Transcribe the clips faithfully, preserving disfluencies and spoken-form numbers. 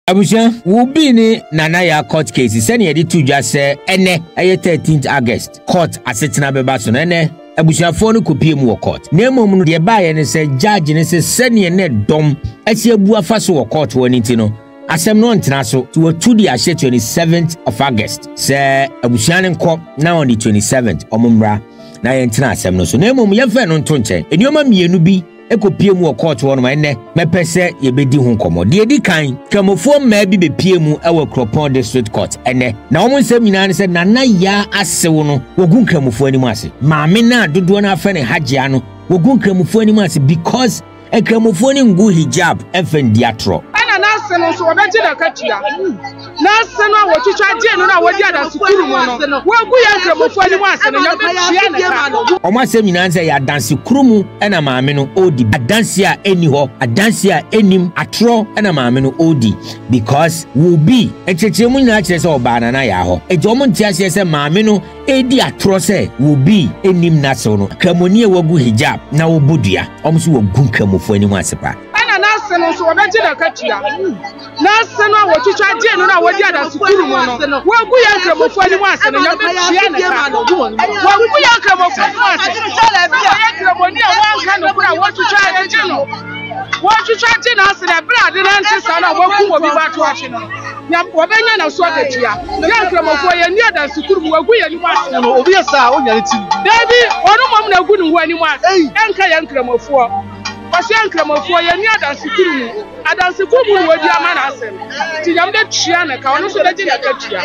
Abusia WYLLBEE ni Nana ya court case send ye di to dwa se ene eye thirteenth August court asetena beba so ene abusiafo no kopie mu court na emom no de ba ye ne se judge ne se sene ne dom asi abu afa so court woni ti no asem no ntena so to to the ashe twenty-seventh of August se abusia ne nko na on the twenty-seventh omumra na ye ntena asem no so na emom ye fe no nto nche enioma mienu bi ekopie mu court won ma ene mepese ye bedi hu nkomo de edi kan kramofo ma bi be pie mu ewo Kropon district court ene na omo nsem nyina ne se Nana ya asewo no wogun kramofo ani mu ase maame na dodo na afa ne hajia no wogun kramofo ani mu ase because e kramofo ni ngu hijab efen diatro ana na ase no so obeji da katua na ase no wochicha je no na wodi ada sukuru mu no wogu ya kramofo ani mu ase no ya be chia na omo asem nyina se ya danse kurumu ena maame no odi adanse a eni ho adanse a enim atro ena maame no odi because WYLLBEE echechemu nyina kire se oba Nana ya ho ejo mo ntia se se maame no edi atro se WYLLBEE enim na se no kramoni e wogu hijab na wobodua omo so wogu kramofo ani mu ase pa ana na ase no so obeji da katua na ase no wochicha je no na wodi ada sukuru mu no wogu ya kramofo ani mu ase no ya be chia na wogu ya kramofo ani mu ase ya kramoni a wanka no kura wochicha je no wochicha je na ase na bra de na nti sa na wogu wo bi ba to ache no ya wobenya na so akatua ya kramofo ye ni ada sukuru mu wogu ya ni mu ase no obi esa onya ti David onu mom na gu ni hu ani mu ase enka ya kramofo Pasi ankramofo ye ni adansukuru mu adansukuru mu wodi amana asem ti yam de tua na ka ono so de gina ka tua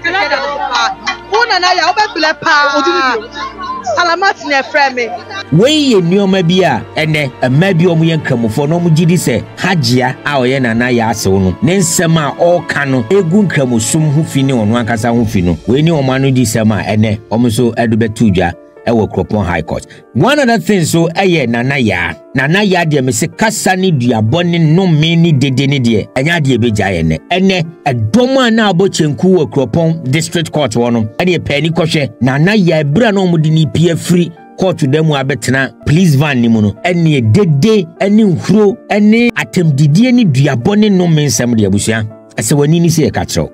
una na ya obefile pa salamat na frame we ye nioma bi a ene ema bi omo ye nkramofo no mo gidi se hajia a oye Nana ya asewo no ne nsem a oka no egu nkramosum hu fi ne ono ankasa hu fi no we ni omo anu di sem a ene omo so edubetu dwa ewo Kropon High Court. One other thing so eye Nana ya Nana ya de me se kasa ni duabone no me ni dede ni de enya de beja ye ne ene edomo na abochenku wo Kropon district court wono ene pani kohwe Nana ya ebra no mudi ni pie free court dem abetena police van ni mu no ene dede ene nhuro ene atemdidie ni duabone no me nsem de abusua ese wani ni se e ka kiro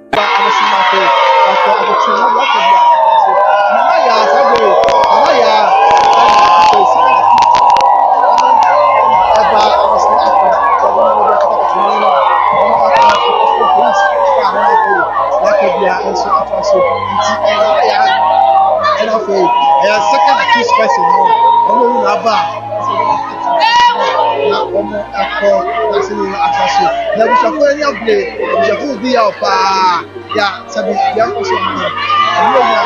second accused person no no aba na omo akọ na se ni atraso na bi shafo any able bi shafo bi ya pa ya sabi ya ko so no no ya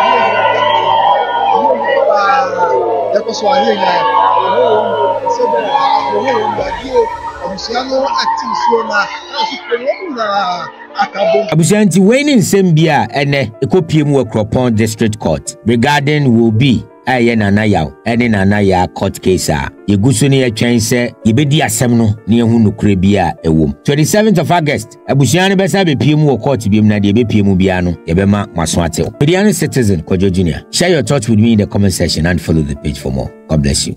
no ya ko so ani ya no so do no no ya di omusiano active so na so pe na Abusianti weni nsem bia ene ekopie mu Kropon district court regarding WYLLBEE aye Nana ya ene Nana ya court case a yeguso ne yetwen se yebedi asem no ne ehu nokure bia ewom twenty-seventh of August abusian besa be pie mu court biem na de be pie mu bia no yebema maso ate Median citizen Kojo Junior. Share your thoughts with me in the comment section and follow the page for more. God bless you.